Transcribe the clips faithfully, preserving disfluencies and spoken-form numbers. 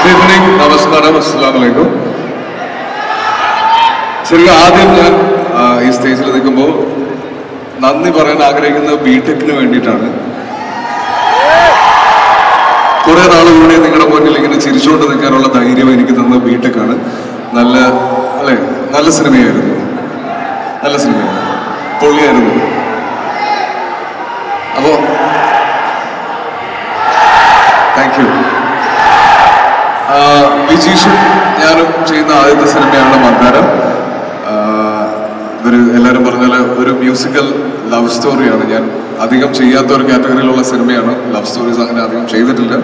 Good evening, Namaskaram, Assalamu alaikum. ശരിക്കും ആദ്യം ഞാൻ ഈ സ്റ്റേജിൽ നിൽക്കുമ്പോൾ നന്ദി പറയാൻ ആഗ്രഹിക്കുന്നത് ബിടെക്കിന് വേണ്ടിയിട്ടാണ്. കുറെ നാളുകൂടി നിങ്ങളുടെ മുന്നിൽ ഇങ്ങനെ ചിരിച്ചുകൊണ്ട് നിൽക്കാനുള്ള ധൈര്യം എനിക്ക് തന്നത് ബിടെക്കാണ്. നല്ല അല്ലേ, നല്ല സിനിമയായിരുന്നു, നല്ല സിനിമയായിരുന്നു, പൊള്ളിയായിരുന്നു. അപ്പോ താങ്ക് യു. വിജീഷും ഞാനും ചെയ്യുന്ന ആദ്യത്തെ സിനിമയാണ് മന്ദാരം. ഇതൊരു എല്ലാവരും പറഞ്ഞാൽ ഒരു മ്യൂസിക്കൽ ലവ് സ്റ്റോറിയാണ്. ഞാൻ അധികം ചെയ്യാത്ത ഒരു കാറ്റഗറിയിലുള്ള സിനിമയാണ്. ലവ് സ്റ്റോറീസ് അങ്ങനെ അധികം ചെയ്തിട്ടില്ല.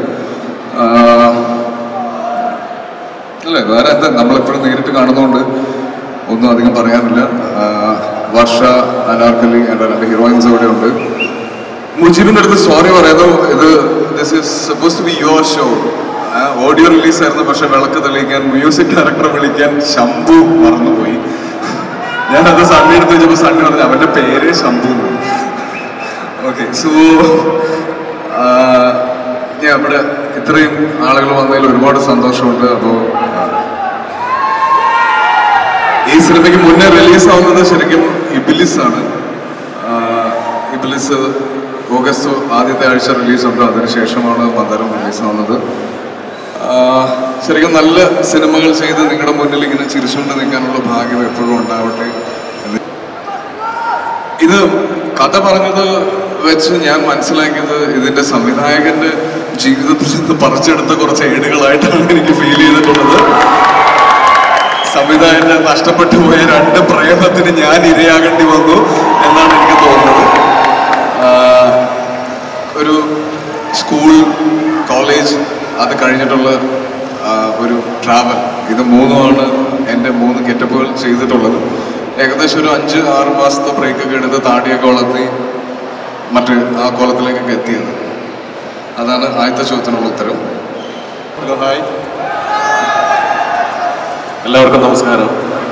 അല്ലേ, വേറെ എന്താ, നമ്മളെപ്പോഴും നേരിട്ട് കാണുന്നതുകൊണ്ട് ഒന്നും അധികം പറയാനില്ല. വർഷ, അനാർക്കലി, എൻ്റെ രണ്ട് ഹീറോയിൻസ് ഇവിടെ ഉണ്ട്. മുജീബിൻ്റെ അടുത്ത് സോറി പറയുന്നു. ഇത് this is suppose to be your show. Audio റിലീസായിരുന്നു, പക്ഷെ വിളക്ക് തെളിയിക്കാൻ മ്യൂസിക് ഡയറക്ടറെ വിളിക്കാൻ ശംഭു മറന്നുപോയി. ഞാനത് സണ്ണി എടുത്ത് വെച്ചപ്പോൾ സണ്ണി പറഞ്ഞു അവൻ്റെ പേര് ശംഭു എന്നാണ്. ഓക്കെ, സോ ഞാൻ ഇവിടെ ഇത്രയും ആളുകൾ വന്നതിൽ ഒരുപാട് സന്തോഷമുണ്ട്. അപ്പോൾ ഈ സിനിമയ്ക്ക് മുന്നേ റിലീസാവുന്നത് ശരിക്കും ഇബിലിസ് ആണ്. ഇബിലിസ് ഓഗസ്റ്റ് ആദ്യത്തെ ആഴ്ച റിലീസുണ്ട്. അതിനുശേഷമാണ് മന്ദാരം റിലീസാവുന്നത്. ശരിക്കും നല്ല സിനിമകൾ ചെയ്ത് നിങ്ങളുടെ മുന്നിൽ ഇങ്ങനെ ചിരിച്ചുകൊണ്ട് നിൽക്കാനുള്ള ഭാഗ്യം എപ്പോഴും ഉണ്ടാവട്ടെ. ഇത് കഥ പറഞ്ഞത് വെച്ച് ഞാൻ മനസ്സിലാക്കിയത് ഇതിന്റെ സംവിധായകന്റെ ജീവിതത്തിൽ നിന്ന് പറിച്ചെടുത്ത കുറച്ച് ഏടുകളായിട്ടാണ് എനിക്ക് ഫീൽ ചെയ്തിട്ടുള്ളത്. സംവിധായകന്റെ നഷ്ടപ്പെട്ടു പോയ രണ്ട് പ്രേമത്തിന് ഞാൻ ഇരയാകേണ്ടി വന്നു എന്നാണ് എനിക്ക് തോന്നുന്നത്. ഒരു സ്കൂൾ, കോളേജ്, അത് കഴിഞ്ഞിട്ടുള്ള ഒരു ട്രാവൽ, ഇത് മൂന്നുമാണ് എൻ്റെ മൂന്ന് ഗെറ്റപ്പുകൾ ചെയ്തിട്ടുള്ളത്. ഏകദേശം ഒരു അഞ്ച് ആറ് മാസത്തെ ബ്രേക്കൊക്കെ എടുത്ത് താടിയൊക്കെ വളർത്തി മറ്റ് ആ കോലത്തിലേക്കൊക്കെ എത്തിയത്. അതാണ് ആദ്യത്തെ ചോദ്യത്തിനുള്ള ഉത്തരം. ഹലോ, ഹായ്, എല്ലാവർക്കും നമസ്കാരം.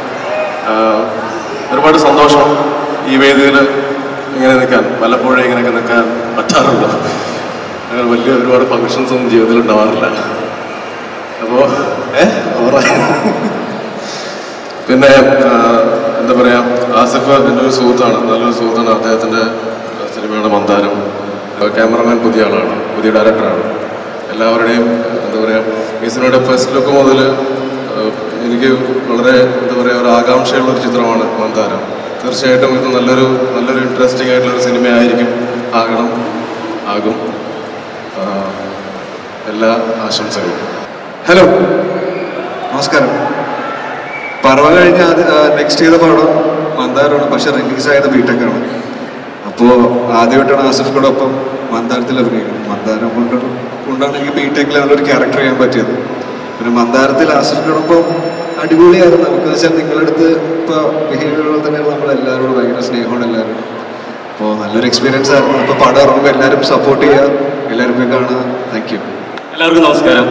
ഒരുപാട് സന്തോഷം ഈ വേദിയിൽ ഇങ്ങനെ നിൽക്കാൻ. വല്ലപ്പോഴും ഇങ്ങനെയൊക്കെ നിൽക്കാൻ പറ്റാറുണ്ട്. അങ്ങനെ വലിയ ഒരുപാട് ഫങ്ഷൻസ് ഒന്നും ജീവിതത്തിൽ ഉണ്ടാവാറില്ല. അപ്പോൾ ഏഹ് പിന്നെ എന്താ പറയുക, ആസിഫ് എൻ്റെ ഒരു സുഹൃത്താണ്, നല്ലൊരു സുഹൃത്താണ്. അദ്ദേഹത്തിൻ്റെ സിനിമയാണ് മന്ദാരം. ക്യാമറമാൻ പുതിയ ആളാണ്, പുതിയ ഡയറക്ടറാണ്. എല്ലാവരുടെയും എന്താ പറയുക, ഈ സിനിമയുടെ ഫസ്റ്റ് ലുക്ക് മുതൽ എനിക്ക് വളരെ എന്താ പറയുക ഒരു ആകാംക്ഷയുള്ളൊരു ചിത്രമാണ് മന്ദാരം. തീർച്ചയായിട്ടും ഇത് നല്ലൊരു നല്ലൊരു ഇൻട്രസ്റ്റിംഗ് ആയിട്ടുള്ളൊരു സിനിമയായിരിക്കും, ആകണം, ആകും. എല്ലാ ആശംസകളും. ഹലോ, നമസ്കാരം. പറവ കഴിഞ്ഞ നെക്സ്റ്റ് ചെയ്ത പടം മന്ദാരമാണ്, പക്ഷെ റിലീസായത് ബിടെക്കാണ്. അപ്പോൾ ആദ്യമായിട്ടാണ് ആസിഫിനോടൊപ്പം മന്ദാരത്തിൽ അഭിനയിക്കുന്നത്. മന്ദാരം കൊണ്ട് കൊണ്ടാണ് എനിക്ക് ബിടെക്കിലാണ് ഒരു ക്യാരക്ടർ ചെയ്യാൻ പറ്റിയത്. പിന്നെ മന്ദാരത്തിൽ ആസിഫിനോടൊപ്പം അടിപൊളിയായിരുന്നു. നമുക്കെന്ന് വെച്ചാൽ നിങ്ങളടുത്ത് ഇപ്പോൾ ബിഹേവിയറുകൾ തന്നെയാണ് നമ്മളെല്ലാവരോടും ഭയങ്കര സ്നേഹമാണ് എല്ലാവരും. അപ്പോൾ നല്ലൊരു എക്സ്പീരിയൻസ് ആയിരുന്നു. അപ്പോൾ പടം ഇറങ്ങുമ്പോൾ എല്ലാവരും സപ്പോർട്ട് ചെയ്യുക, എല്ലാവരും പോയി കാണുക. Thank you. എല്ലാവർക്കും നമസ്കാരം.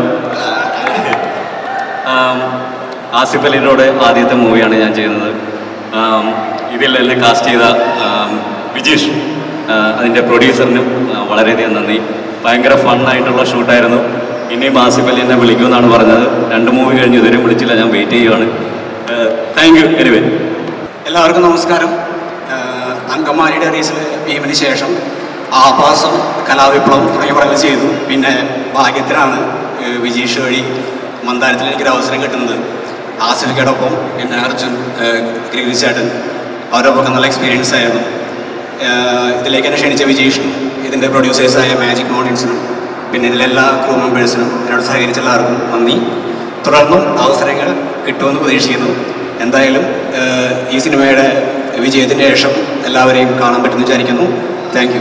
ആസിഫ് അലിയുടെ ആദ്യത്തെ മൂവിയാണ് ഞാൻ ചെയ്യുന്നത്. ഇതിൽ എന്നെ കാസ്റ്റ് ചെയ്ത വിജീഷ്, അതിൻ്റെ പ്രൊഡ്യൂസറിനും വളരെയധികം നന്ദി. ഭയങ്കര ഫണ്ണായിട്ടുള്ള ഷൂട്ടായിരുന്നു. ഇനിയും ആസിഫ് അലി എന്നെ വിളിക്കുമെന്നാണ് പറഞ്ഞത്. രണ്ട് മൂവി കഴിഞ്ഞ് ഇതുവരെയും വിളിച്ചില്ല, ഞാൻ വെയിറ്റ് ചെയ്യുകയാണ്. Thank you. എനിവേ, എല്ലാവർക്കും നമസ്കാരം. അങ്കമാലിയുടെ റീസിൽ ഭീമിന് ശേഷം ആഭാസം, കലാവിപ്ലവം തുടങ്ങിയ പടങ്ങൾ ചെയ്തു. പിന്നെ ഭാഗ്യത്തിനാണ് വിജീഷ് വഴി മന്ദാരത്തിൽ എനിക്കൊരു അവസരം കിട്ടുന്നത്. ആസിഫിക്കോടൊപ്പം പിന്നെ അർജുൻ, ഗ്രിഗിച്ചേട്ടൻ, അവരോടൊപ്പം നല്ല എക്സ്പീരിയൻസ് ആയിരുന്നു. ഇതിലേക്ക് എന്നെ ക്ഷണിച്ച വിജീഷിനും ഇതിൻ്റെ പ്രൊഡ്യൂസേഴ്സായ മാജിക് മോഡിയൻസിനും പിന്നെ ഇതിലെല്ലാ ക്രൂ മെമ്പേഴ്സിനും എന്നോട് സഹകരിച്ച എല്ലാവർക്കും നന്ദി. തുടർന്നും അവസരങ്ങൾ കിട്ടുമെന്ന് പ്രതീക്ഷിക്കുന്നു. എന്തായാലും ഈ സിനിമയുടെ വിജയത്തിൻ്റെ ശേഷം എല്ലാവരെയും കാണാൻ പറ്റുമെന്ന് വിചാരിക്കുന്നു. Thank you.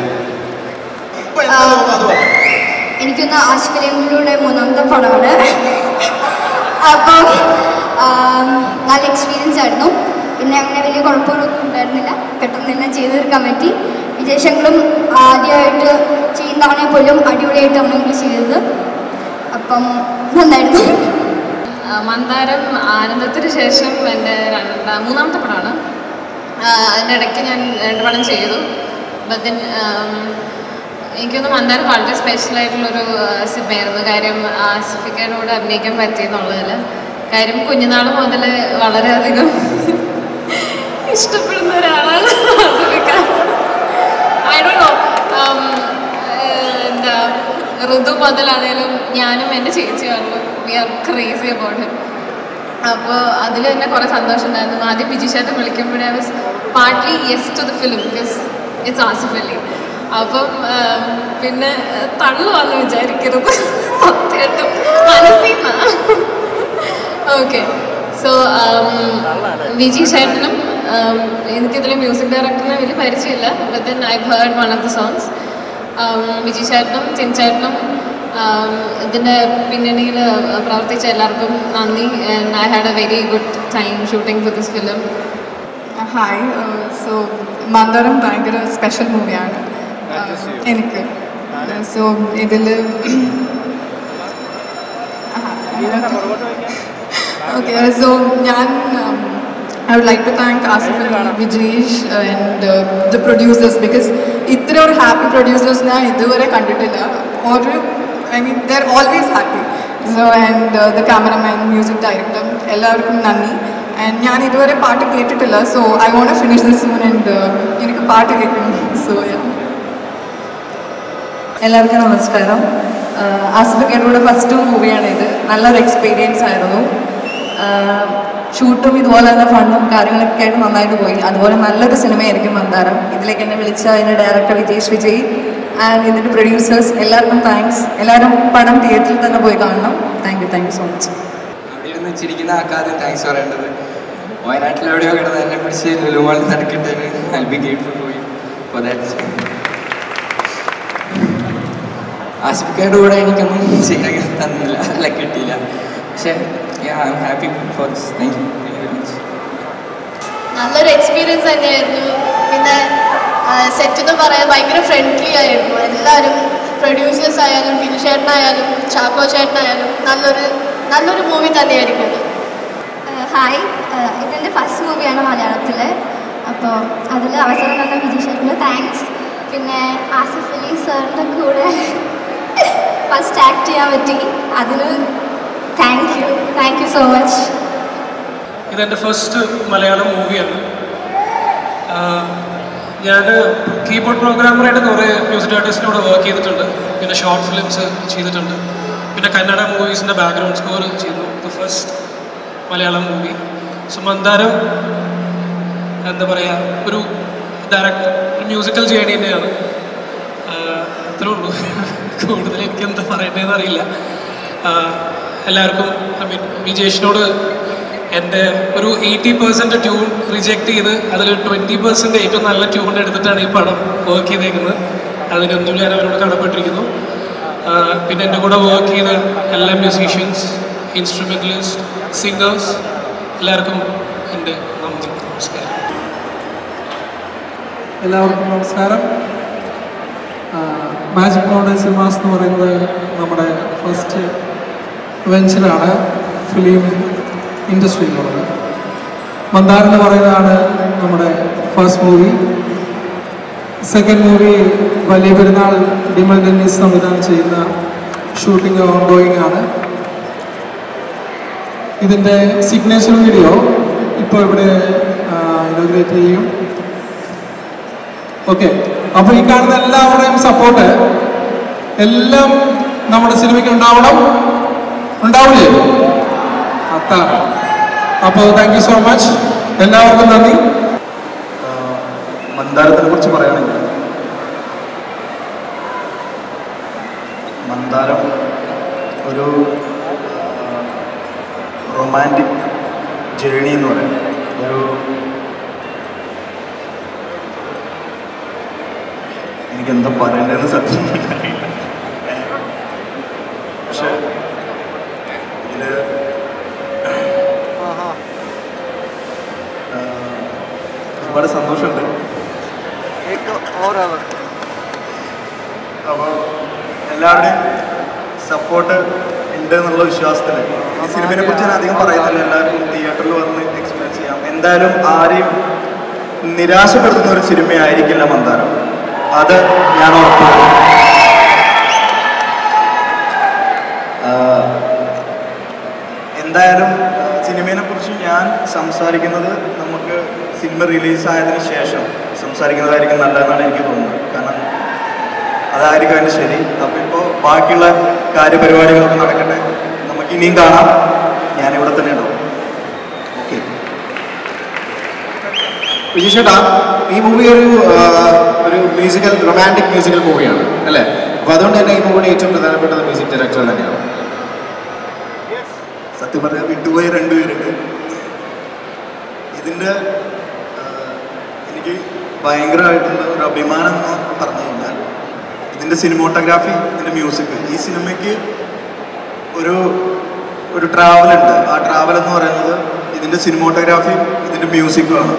എനിക്കൊന്ന് ആസിഫ് അലിയുടെ മൂന്നാമത്തെ പടമാണ്. അപ്പം നല്ല എക്സ്പീരിയൻസ് ആയിരുന്നു. പിന്നെ അങ്ങനെ വലിയ കുഴപ്പങ്ങളൊന്നും ഉണ്ടായിരുന്നില്ല. പെട്ടെന്ന് തന്നെ ചെയ്തു തീർക്കാൻ പറ്റി. വിജയശങ്ങളും ആദ്യമായിട്ട് ചെയ്യുന്നതാണെങ്കിൽ പോലും അടിപൊളിയായിട്ട് നമ്മൾ ചെയ്തത്. അപ്പം നന്നായിരുന്നു. മന്ദാരം ആനന്ദത്തിന് ശേഷം എൻ്റെ രണ്ടാം മൂന്നാമത്തെ പടമാണ്. അതിൻ്റെ ഇടയ്ക്ക് ഞാൻ രണ്ട് പടം ചെയ്തു. ബട്ട് ദെൻ എനിക്കൊന്ന് മന്ദാരം വളരെ സ്പെഷ്യൽ ആയിട്ടുള്ളൊരു സിനിമയായിരുന്നു. കാര്യം ആസിഫിക്കയുടെ കൂടെ അഭിനയിക്കാൻ പറ്റിയെന്നുള്ളതിൽ. കാര്യം കുഞ്ഞുനാൾ മുതൽ വളരെയധികം ഇഷ്ടപ്പെടുന്ന ഒരാളാണ് ആസിഫിക്ക. ഐ ഡോണ്ട് നോ, എന്താ ഋതു മുതലാണേലും ഞാനും എൻ്റെ ചേച്ചിയാണല്ലോ, we are crazy about him. അപ്പോൾ അതിൽ തന്നെ കുറേ സന്തോഷം ഉണ്ടായിരുന്നു. ആദ്യം ബിജിഷേട്ടൻ വിളിക്കുമ്പോഴേ was partly yes to the film because it's Asif Ali. അപ്പം പിന്നെ തള്ളുവാന്ന് വിചാരിക്കരുത്, സത്യമായിട്ടും മനസ്സിൽ നിന്നാണ്. ഓക്കെ, സോ വിജി ചേട്ടനും എനിക്കിതിൽ മ്യൂസിക് ഡയറക്ടറിനെ വലിയ പരിചയമില്ല, but then I heard one of the songs. Viji ചേട്ടനും ചിൻചേട്ടനും ഇതിൻ്റെ പിന്നണിയിൽ പ്രവർത്തിച്ച എല്ലാവർക്കും നന്ദി. And I had a very good time shooting for this film. Hi, so Mandaram ഭയങ്കര സ്പെഷ്യൽ മൂവിയാണ് എനിക്ക്. സോ ഇതിൽ ഓക്കെ, സോ ഞാൻ I would like to thank Asif Ali, Vijesh and uh, the producers because ഇത്ര ഒരു ഹാപ്പി പ്രൊഡ്യൂസേഴ്സ് ഞാൻ ഇതുവരെ കണ്ടിട്ടില്ല. ഒരു I mean they are always happy. So and the cameraman, music director, എല്ലാവർക്കും നന്ദി. ആൻഡ് ഞാൻ ഇതുവരെ പാട്ട് കേട്ടിട്ടില്ല, so I want to finish this soon and എനിക്ക് പാട്ട് കേൾക്കണം. സോ എല്ലാവർക്കും നമസ്കാരം. ആസിഫിക്കയുടെ കൂടെ ഫസ്റ്റ് മൂവിയാണ് ഇത്. നല്ലൊരു എക്സ്പീരിയൻസ് ആയിരുന്നു. ഷൂട്ടും ഇതുപോലെ തന്നെ ഫണ്ടും കാര്യങ്ങളൊക്കെ ആയിട്ട് നന്നായിട്ട് പോയി. അതുപോലെ നല്ലൊരു സിനിമയായിരിക്കും മന്ദാരം. ഇതിലേക്ക് എന്നെ വിളിച്ച അതിൻ്റെ ഡയറക്ടർ വിജേഷ് വിജയ് ആൻഡ് ഇതിൻ്റെ പ്രൊഡ്യൂസേഴ്സ് എല്ലാവർക്കും താങ്ക്സ്. എല്ലാവരും പടം തിയേറ്ററിൽ തന്നെ പോയി കാണണം. Thank you, thank you so much. അവിടെ ഇരുന്ന് ചിരിക്കുന്ന ആൾക്കാദ്യം താങ്ക്സ് പറയേണ്ടത്. വയനാട്ടിൽ എവിടെയോ കിടന്ന് എന്നെ പിടിച്ച് ലുലുമാൾ നടക്കിട്ടതിന് I be grateful for you for that. ആസിഫിക്കയുടെ കൂടെ എനിക്കൊന്നും ചെയ്യാൻ തന്നില്ല, അല്ല കിട്ടിയില്ല. പക്ഷേ I am happy for this. Thank you very much. നല്ലൊരു എക്സ്പീരിയൻസ് തന്നെയായിരുന്നു. പിന്നെ സെറ്റ് എന്ന് പറയാൻ ഭയങ്കര ഫ്രണ്ട്ലി ആയിരുന്നു എല്ലാവരും. പ്രൊഡ്യൂസേഴ്സ് ആയാലും ബിനുചേട്ടനായാലും ചാക്കോ ചേട്ടനായാലും നല്ലൊരു നല്ലൊരു മൂവി തന്നെയായിരിക്കും. ഹായ്, ഇതെൻ്റെ ഫസ്റ്റ് മൂവിയാണ് മലയാളത്തിൽ. അപ്പോൾ അതിൽ അവസരം തന്ന വിജയ് താങ്ക്സ്. പിന്നെ ആസിഫ് അലി സാറിൻ്റെ കൂടെ ഫസ്റ്റ് ആക്ട് ചെയ്യാൻ പറ്റി, അതിന് thank you, thank you so much. ഇതെൻ്റെ ഫസ്റ്റ് മലയാളം മൂവിയാണ്. ഞാൻ കീബോർഡ് പ്രോഗ്രാമറായിട്ട് കുറേ മ്യൂസിക് ആർട്ടിസ്റ്റിനോട് വർക്ക് ചെയ്തിട്ടുണ്ട്. പിന്നെ ഷോർട്ട് ഫിലിംസ് ചെയ്തിട്ടുണ്ട്. പിന്നെ കന്നഡ മൂവീസിൻ്റെ ബാക്ക്ഗ്രൗണ്ട് സ്കോർ ചെയ്തു. The first Malayalam movie. So Mandaram എന്താ പറയുക, ഒരു ഡയറക്ട് ഒരു മ്യൂസിക്കൽ ജേണി തന്നെയാണ്. അത്രേ ഉള്ളൂ. കൂടുതൽ എനിക്ക് എന്താ പറയേണ്ടതെന്ന് അറിയില്ല. എല്ലാവർക്കും ഐ മീൻ വിജേഷിനോട് എൻ്റെ ഒരു എയ്റ്റി പെർസെൻറ്റ് ട്യൂൺ റിജക്റ്റ് ചെയ്ത് അതിൽ ട്വൻറ്റി പെർസെൻറ്റ് ഏറ്റവും നല്ല ട്യൂൺ എടുത്തിട്ടാണ് ഈ പടം വർക്ക് ചെയ്തേക്കുന്നത്. അതിനൊന്നും ഞാൻ അവരോട് കടപ്പെട്ടിരിക്കുന്നു. പിന്നെ എൻ്റെ കൂടെ വർക്ക് ചെയ്ത എല്ലാ മ്യൂസീഷ്യൻസ്, ഇൻസ്ട്രുമെൻ്റലിസ്റ്റ്, സിംഗേഴ്സ് എല്ലാവർക്കും എൻ്റെ നന്ദി, നമസ്കാരം. എല്ലാവർക്കും നമസ്കാരം. മാജിക് മോഡൽ സിനിമാസ് എന്ന് പറയുന്നത് നമ്മുടെ ഫസ്റ്റ് വെഞ്ചറാണ് ഫിലിം ഇൻഡസ്ട്രിയിലുള്ളത്. മന്ദാരം എന്ന് പറയുന്നതാണ് നമ്മുടെ ഫസ്റ്റ് മൂവി. സെക്കൻഡ് മൂവി വലിയ പെരുന്നാൾ ഡിമൽ ഡെന്നീസ് സംവിധാനം ചെയ്യുന്ന ഷൂട്ടിംഗ് ഓൺഗോയിങ് ആണ്. ഇതിൻ്റെ സിഗ്നേച്ചർ വീഡിയോ ഇപ്പോൾ ഇവിടെ ഇനോഗ്രേറ്റ് ചെയ്യും. ഓക്കെ, അപ്പോൾ ഈ കാണുന്ന എല്ലാവരുടെയും സപ്പോർട്ട് എല്ലാം നമ്മുടെ സിനിമയ്ക്ക് ഉണ്ടാവണം. ഉണ്ടാവില്ലേ? അതാണ്. അപ്പോൾ താങ്ക് യു സോ മച്ച്, എല്ലാവർക്കും നന്ദി. മന്ദാരത്തിനെ കുറിച്ച് പറയുകയാണെങ്കിൽ മന്ദാരം ഒരു റൊമാൻറ്റിക് ജേണി എന്ന് പറയും. ഒരു എനിക്കെന്താ പറയേണ്ടതെന്ന് സത്യം അറിയില്ല. പക്ഷെ ഇതില് ഒരുപാട് സന്തോഷമുണ്ട്. അപ്പോൾ എല്ലാവരുടെയും സപ്പോർട്ട് ഉണ്ട് എന്നുള്ള വിശ്വാസത്തിൽ ഈ സിനിമയെ കുറിച്ച് ഞാൻ അധികം പറയുന്നില്ല. എല്ലാവരും തിയേറ്ററിൽ വന്ന് എക്സ്പീരിയൻസ് ചെയ്യാം. എന്തായാലും ആരെയും നിരാശപ്പെടുത്തുന്ന ഒരു സിനിമയായിരിക്കില്ല മന്ദാരം. അത് ഞാൻ ഉറപ്പാണ്. എന്തായാലും സിനിമയെ കുറിച്ച് ഞാൻ സംസാരിക്കുന്നത് നമുക്ക് സിനിമ റിലീസായതിനു ശേഷം സംസാരിക്കുന്നതായിരിക്കും നല്ലതെന്നാണ് എനിക്ക് തോന്നുന്നത്. കാരണം അതായിരിക്കും അതിന് ശരി. അപ്പം ഇപ്പോൾ ബാക്കിയുള്ള കാര്യപരിപാടികളൊക്കെ നടക്കട്ടെ, നമുക്ക് ഇനിയും കാണാം. ഞാനിവിടെ തന്നെ ഉണ്ടാവും. ഓക്കെ. വിജീഷേട്ടാ, ഈ മൂവി ഒരു ഒരു മ്യൂസിക്കൽ റൊമാൻറ്റിക് മ്യൂസിക്കൽ മൂവിയാണ് അല്ലേ? അപ്പോൾ അതുകൊണ്ട് തന്നെ ഈ മൂവിയുടെ ഏറ്റവും പ്രധാനപ്പെട്ടത് മ്യൂസിക് ഡയറക്ടർ തന്നെയാണ്. സത്യം പറഞ്ഞാൽ വിട്ടുപോയ രണ്ടുപേരുണ്ട്. ഇതിൻ്റെ എനിക്ക് ഭയങ്കരമായിട്ടുള്ള ഒരു അഭിമാനം എന്ന് പറഞ്ഞു കഴിഞ്ഞാൽ ഇതിൻ്റെ സിനിമോട്ടോഗ്രാഫി, ഇതിൻ്റെ മ്യൂസിക്. ഈ സിനിമയ്ക്ക് ഒരു ഒരു ട്രാവലുണ്ട്. ആ ട്രാവൽ എന്ന് പറയുന്നത് ഇതിൻ്റെ സിനിമോട്ടോഗ്രാഫിയും ഇതിൻ്റെ മ്യൂസിക്കുമാണ്.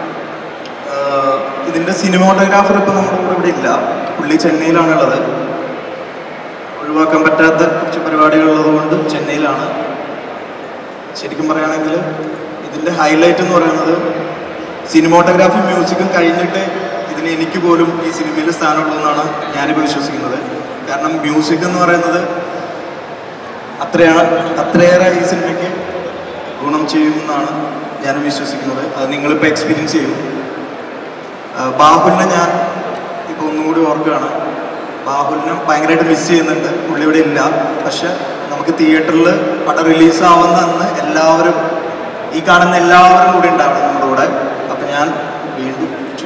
ഇതിൻ്റെ സിനിമോട്ടോഗ്രാഫർ ഇപ്പോൾ നമ്മുടെ കൂടെ ഇവിടെ ഇല്ല, പുള്ളി ചെന്നൈയിലാണുള്ളത്. ഒഴിവാക്കാൻ പറ്റാത്ത കുറച്ച് പരിപാടികളുള്ളത് കൊണ്ട് ചെന്നൈയിലാണ്. ശരിക്കും പറയുകയാണെങ്കിൽ ഇതിൻ്റെ ഹൈലൈറ്റ് എന്ന് പറയുന്നത് സിനിമോട്ടോഗ്രാഫി മ്യൂസിക്കും കഴിഞ്ഞിട്ട് ഇതിന് എനിക്ക് പോലും ഈ സിനിമയിൽ സ്ഥാനമുള്ളൂ എന്നാണ് ഞാനിപ്പോൾ വിശ്വസിക്കുന്നത്. കാരണം മ്യൂസിക് എന്ന് പറയുന്നത് അത്രയാണ് അത്രയേറെ ഈ സിനിമയ്ക്ക് ഗുണം ചെയ്യുമെന്നാണ് ഞാൻ വിശ്വസിക്കുന്നത്. അത് നിങ്ങളിപ്പോൾ എക്സ്പീരിയൻസ് ചെയ്യും. ബാഹുലിനെ ഞാൻ ഇപ്പോൾ ഒന്നും കൂടി ഓർക്കുകയാണ്. ബാഹുലിനെ ഭയങ്കരമായിട്ട് മിസ് ചെയ്യുന്നുണ്ട്. പുള്ളി ഇവിടെ ഇല്ല. പക്ഷെ നമുക്ക് തിയേറ്ററിൽ പടം റിലീസാവുന്ന അന്ന് എല്ലാവരും, ഈ കാണുന്ന എല്ലാവരും കൂടി ഉണ്ടാവണം നമ്മുടെ കൂടെ. അപ്പം ഞാൻ വീണ്ടും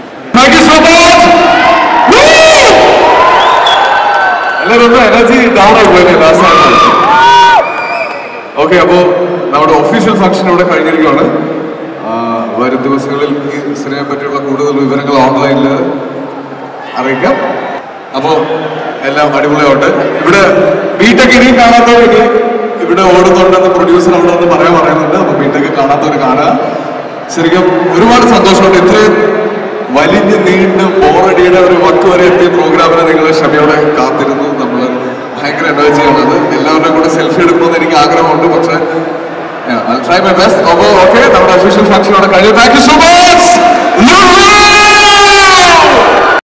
എല്ലാവരും എനർജി ഡൗൺ ആയി പോയി. ഓക്കെ, അപ്പോൾ നമ്മുടെ ഒഫീഷ്യൽ ഫംഗ്ഷൻ ഇവിടെ കഴിഞ്ഞിരിക്കുകയാണ്. വരും ദിവസങ്ങളിൽ ഈ സിനിമയെ പറ്റിയുള്ള കൂടുതൽ വിവരങ്ങൾ ഓൺലൈനിൽ അറിയിക്കാം. അപ്പോൾ എല്ലാം അടിപൊളിയാവട്ടെ. ഇവിടെ ബീറ്റൊക്കെ ഇനിയും കാണാത്തവർ ഇനി ഇവിടെ ഓടുന്നുണ്ടെന്ന് പ്രൊഡ്യൂസർ അവിടെ നിന്ന് പറയാൻ പറയുന്നുണ്ട്. അപ്പോൾ ബീറ്റൊക്കെ കാണാത്തവർ കാണുക. ശരിക്കും ഒരുപാട് സന്തോഷമുണ്ട്. ഇത്രയും വലിഞ്ഞ് നീണ്ട് ബോറടിയുടെ ഒരു വക്ക് വരെ എത്തിയ പ്രോഗ്രാമിനെ നിങ്ങൾ ക്ഷമയോടെ കാത്തിരുന്നു. നമ്മൾ ഭയങ്കര എനർജിയാണത്. എല്ലാവരുടെയും കൂടെ സെൽഫി എടുക്കണമെന്ന് എനിക്ക് ആഗ്രഹമുണ്ട്. പക്ഷേ I'll try my best. Okay, നമ്മുടെ ഒഫീഷ്യൽ ഫംഗ്ഷൻ അവിടെ കഴിഞ്ഞു. Thank you so much.